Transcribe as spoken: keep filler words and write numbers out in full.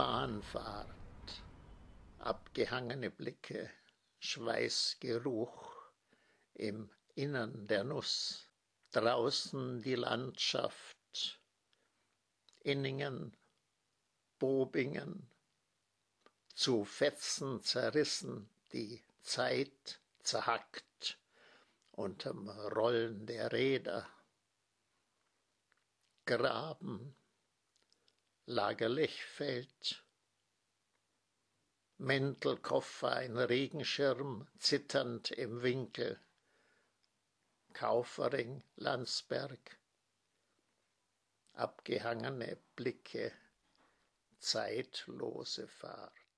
Bahnfahrt, abgehangene Blicke, Schweißgeruch im Innern der Nuss, draußen die Landschaft, Inningen, Bobingen, zu Fetzen zerrissen, die Zeit zerhackt unterm Rollen der Räder, Graben, Lagerlechfeld, Mäntelkoffer, ein Regenschirm zitternd im Winkel, Kaufering, Landsberg, abgehangene Blicke, zeitlose Fahrt.